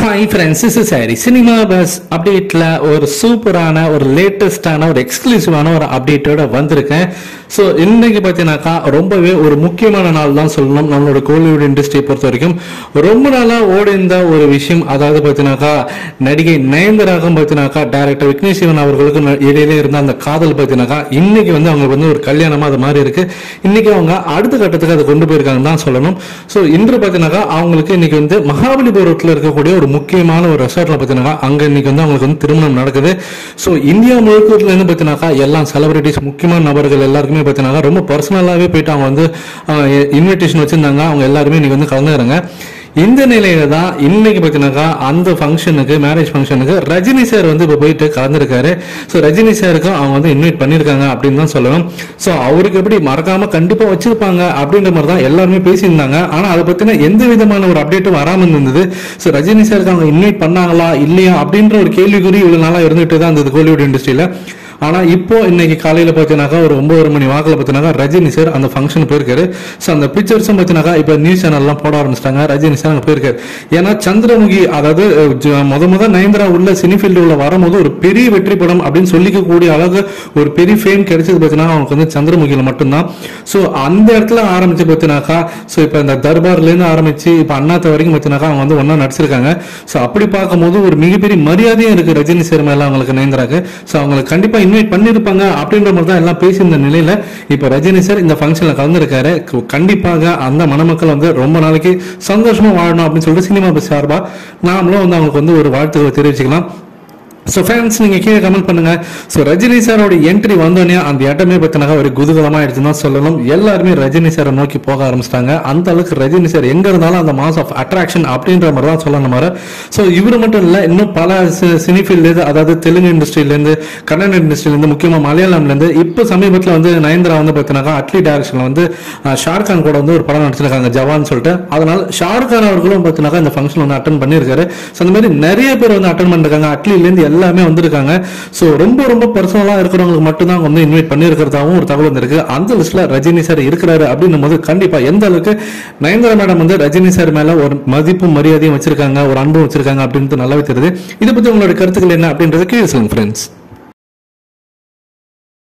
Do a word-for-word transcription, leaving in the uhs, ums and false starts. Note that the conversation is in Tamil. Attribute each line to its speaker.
Speaker 1: Hi friends, this is Harry. Cinemabuz updateல ஒரு சூப்பரான ஒரு லேட்டஸ்டான ஒரு எக்ஸ்க்ளூசிவான ஒரு அப்டேட்டோட வந்திருக்கேன். ஸோ இன்னைக்கு பார்த்தீங்கன்னாக்கா ரொம்பவே ஒரு முக்கியமான நாள் தான் சொல்லணும் நம்மளோட கோலிவுட் இண்டஸ்ட்ரியை பொறுத்த வரைக்கும். ரொம்ப நாளாக ஓடிந்த ஒரு விஷயம், அதாவது பார்த்தீங்கன்னாக்கா நடிகை நயன்தாராக பார்த்தீங்கன்னாக்கா டைரக்டர் விக்னேஷ் சிவன் அவர்களுக்கு இடையிலே இருந்த அந்த காதல் பார்த்தீங்கன்னாக்கா இன்னைக்கு வந்து அவங்க வந்து ஒரு கல்யாணமாக அது மாதிரி இருக்கு. இன்னைக்கு அவங்க அடுத்த கட்டத்துக்கு அதை கொண்டு போயிருக்காங்கன்னு தான் சொல்லணும். ஸோ இன்று பார்த்தீங்கன்னாக்கா அவங்களுக்கு இன்னைக்கு வந்து மகாபலிபுரத்தில் இருக்கக்கூடிய ஒரு முக்கியமான ஒரு ரெசார்ட்ல பார்த்தீங்கன்னா அங்க இன்னைக்கு வந்து அவங்களுக்கு வந்து திருமணம் நடக்குது. ஸோ இந்தியா முழுக்கத்துல இருந்து பார்த்தீங்கன்னாக்கா எல்லா செலிபிரிட்டிஸ் முக்கியமான நபர்கள் எல்லாருக்குமே பார்த்தீங்கன்னா ரொம்ப பர்சனலாவே போயிட்டு அவங்க வந்து இன்விடேஷன் வச்சிருந்தாங்க. அவங்க எல்லாருமே இன்னைக்கு வந்து கலந்துறாங்க. இந்த நிலையில தான் இன்னைக்கு பார்த்தீங்கன்னாக்கா அந்த ஃபங்க்ஷனுக்கு மேரேஜ் ஃபங்க்ஷனுக்கு ரஜினி சார் வந்து இப்போ போயிட்டு கலந்துருக்காரு. ஸோ ரஜினி சாருக்கு அவங்க வந்து இன்வைட் பண்ணியிருக்காங்க அப்படின்னு தான் சொல்லணும். ஸோ அவருக்கு எப்படி மறக்காம கண்டிப்பாக வச்சிருப்பாங்க அப்படின்ற மாதிரி தான் எல்லாருமே பேசியிருந்தாங்க. ஆனால் அதை பற்றின எந்த விதமான ஒரு அப்டேட்டும் வராமல் இருந்தது. ஸோ ரஜினி சாருக்கு அவங்க இன்வைட் பண்ணாங்களா இல்லையா அப்படின்ற ஒரு கேள்விக்குறி இவ்வளோ நாளாக இருந்துகிட்டு தான் இருந்தது கோலிவுட் இண்டஸ்ட்ரியில். ஆனா இப்போ இன்னைக்கு காலையில பாத்தீங்கன்னாக்கா ஒரு ஒன்பது மணி வாக்குல பாத்தீங்கன்னா ரஜினி சார் அந்த ஃபங்க்ஷன் போயிருக்காரு. ஸோ அந்த பிக்சர்ஸும் பாத்தீங்கன்னாக்கா இப்ப நியூஸ் சேனல் எல்லாம் போட ஆரம்பிச்சிட்டாங்க. ரஜினி சார் அங்க போயிருக்காரு. ஏன்னா சந்திரமுகி, அதாவது முத முத நயன்தாரா உள்ள சினிஃபீல்டு உள்ள வரும்போது ஒரு பெரிய வெற்றி படம் அப்படின்னு சொல்லிக்கக்கூடிய அளவுக்கு ஒரு பெரிய ஃபேம் கிடைச்சது பாத்தீங்கன்னா அவங்களுக்கு வந்து சந்திரமுகியில மட்டும்தான். ஸோ அந்த இடத்துல ஆரம்பிச்சு பாத்தீங்கன்னாக்கா ஸோ இப்ப இந்த தர்பார்ல இருந்து ஆரம்பிச்சு இப்ப அண்ணாத்த வரைக்கும் பாத்தீங்கன்னாக்கா அவங்க வந்து ஒன்னா நடிச்சிருக்காங்க. ஸோ அப்படி பார்க்கும்போது ஒரு மிகப்பெரிய மரியாதையும் இருக்கு ரஜினி சார் மேல அவங்களுக்கு நயன்தாராக்கு. ஸோ அவங்களுக்கு கண்டிப்பா இன்வைட் பண்ணிருப்பாங்க அப்படின்ற மாதிரி தான் எல்லாம் பேசியிருந்த நிலையில இப்ப ரஜினி சார் இந்த ஃபங்க்ஷன்ல கலந்துருக்காரு. கண்டிப்பாக அந்த மணமக்கள் வந்து ரொம்ப நாளைக்கு சந்தோஷமா வாழணும் அப்படின்னு சொல்லிட்டு சினிமாபஸ் சார்பா நாமளும் வந்து அவங்களுக்கு வந்து ஒரு வாழ்த்துக்களை தெரிவிச்சுக்கலாம். ஸோ ஃபேன்ஸ் நீங்கள் கீழே கமெண்ட் பண்ணுங்க. ஸோ ரஜினி சாரோட என்ட்ரி வந்தோடனே அந்த இடமே பார்த்தீங்கன்னா ஒரு குதூகலமாக எடுத்துன்னு தான் சொல்லணும். எல்லாருமே ரஜினி சாரை நோக்கி போக ஆரம்பிச்சிட்டாங்க. அந்த அளவுக்கு ரஜினி சார் எங்க இருந்தாலும் அந்த மாஸ் ஆஃப் அட்ராக்ஷன் அப்படின்ற மாதிரி தான் சொல்லணும் மாதிரி. ஸோ இவர் மட்டும் இல்லை, இன்னும் பல சினிஃபீல்டு, அதாவது தெலுங்கு இண்டஸ்ட்ரியிலேருந்து, கன்னட இண்டஸ்ட்ரியிலேருந்து, முக்கியமாக மலையாளம்லேருந்து இப்போ சமீபத்தில் வந்து நயன்தாரா வந்து பார்த்தீங்கன்னா அட்லி டைரக்ஷனில் வந்து ஷாருக் கான் கூட வந்து ஒரு படம் நடிச்சிருக்காங்க ஜவான் சொல்லிட்டு. அதனால ஷாருக் கான் அவர்களும் பார்த்தீங்கன்னா இந்த ஃபங்க்ஷன் வந்து அட்டன் பண்ணியிருக்காரு. ஸோ அந்த மாதிரி நிறைய பேர் வந்து அட்டன் பண்ணிருக்காங்க. அட்லிலேருந்து எல்லாமே வந்திருக்காங்க. சோ ரொம்ப ரொம்ப பர்சனலா இருக்கிறவங்களுக்கு மட்டும் தான் வந்து இன்வைட் பண்ணிருக்கிறதாவும் ஒரு தகவல் வந்திருக்கு. அந்த லிஸ்ட்ல ரஜினி சார் இருக்கிறாரு அப்படின்னும் போது கண்டிப்பா எந்த அளவுக்கு நயன்தாரா மேடம் வந்து ரஜினி சார் மேல ஒரு மதிப்பும் மரியாதையும் வச்சிருக்காங்க, ஒரு அன்பும் வச்சிருக்காங்க அப்படின்றது நல்லாவே தெரியுது. இதை பத்தி உங்களோட கருத்துக்கள் என்ன அப்படின்றது கீழே சொல்லுங்க ஃப்ரெண்ட்ஸ்.